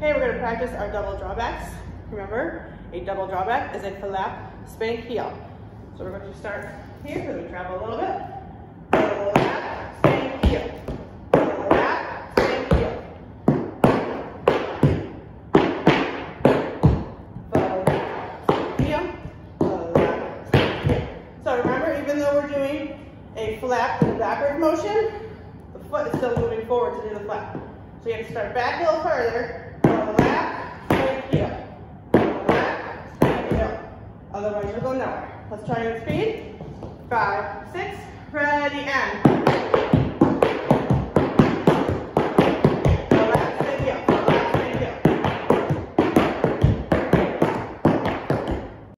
Okay, we're going to practice our double drawbacks. Remember, a double drawback is a flap, spank, heel. So we're going to start here, because we travel a little bit. Flap, spank, heel. Flap, spank, heel. Flap, spank, heel. Flap, spank, heel. So remember, even though we're doing a flap in a backward motion, the foot is still moving forward to do the flap. So you have to start back a little further. Flap, spank, heel. Flap, spank, heel. Otherwise you'll go nowhere. Let's try with speed. 5, 6, ready, and